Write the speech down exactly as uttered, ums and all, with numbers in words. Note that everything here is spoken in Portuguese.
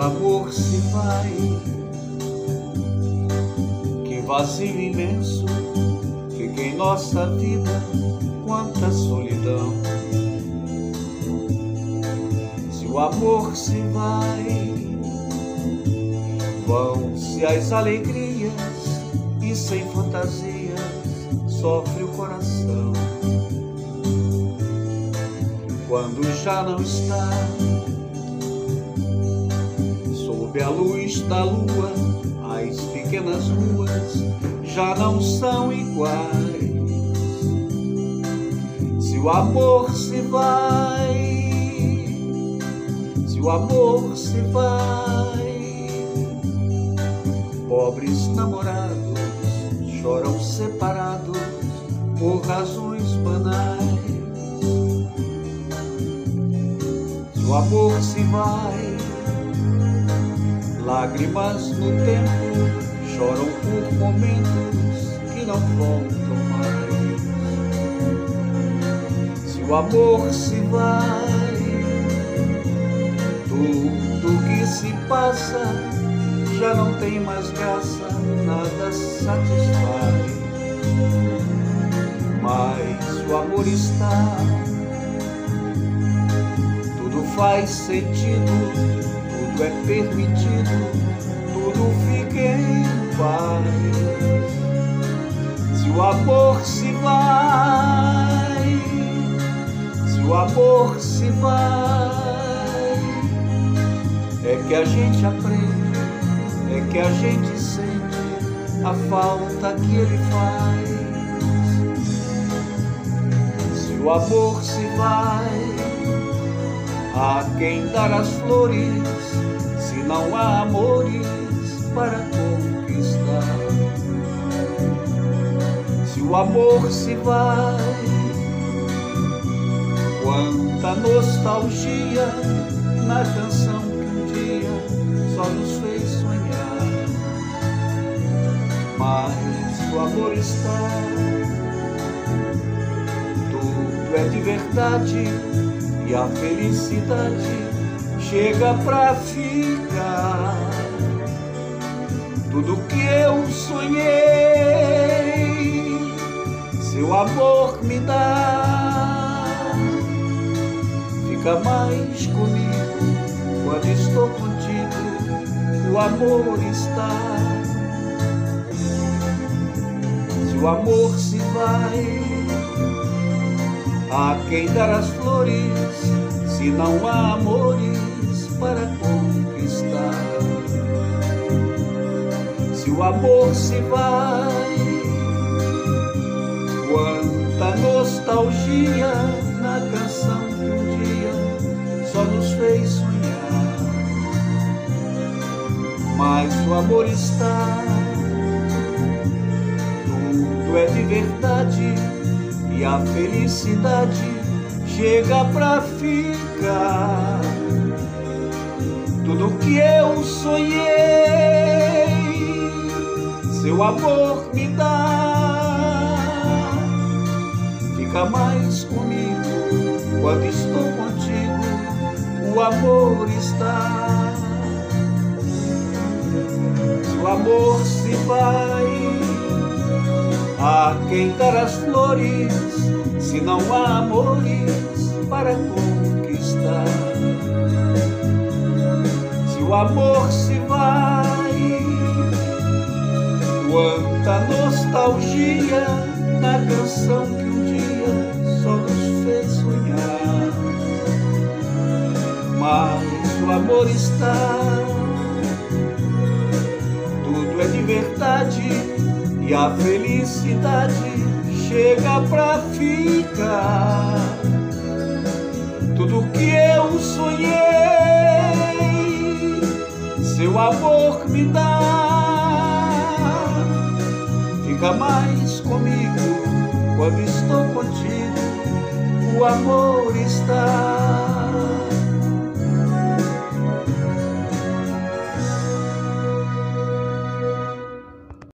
amor se vai, que vazio imenso fica em nossa vida, quanta solidão. Se o amor se vai, vão-se as alegrias e sem fantasias sofre o coração. Quando já não está sob a luz da lua, as pequenas ruas já não são iguais. Se o amor se vai, se o amor se vai, pobres namorados choram separados por razões banais. Se o amor se vai, lágrimas no tempo choram por momentos que não voltam mais. Se o amor se vai, tudo que se passa já não tem mais graça, nada satisfaz. Mas o amor está, tudo faz sentido, tudo é permitido, tudo fica em paz. Se o amor se vai, se o amor se vai, é que a gente aprende, é que a gente sente a falta que ele faz. Se o amor se vai, há quem dar as flores, se não há amores para conquistar. Se o amor se vai, quanta nostalgia na canção que um dia só nos fez sonhar. Mas o amor está, tudo é de verdade, e a felicidade chega pra ficar. Tudo que eu sonhei, seu amor me dá. Fica mais comigo quando estou contigo, o amor está. Se o amor se vai, há quem dar as flores, se não há amores para conquistar. Se o amor se vai, quanta nostalgia na canção que um dia só nos fez sonhar. Mas o amor está, tudo é de verdade, e a felicidade chega pra ficar. Tudo que eu sonhei, seu amor me dá. Fica mais comigo quando estou contigo, o amor está. Se o amor se vai, há quem dar as flores, se não há amores para conquistar. Se o amor se vai, quanta nostalgia na canção que um dia só nos fez sonhar. Mas o amor está, tudo é de verdade, e a felicidade chega pra ficar. Tudo que eu sonhei, seu amor me dá. Fica mais comigo quando estou contigo, o amor está.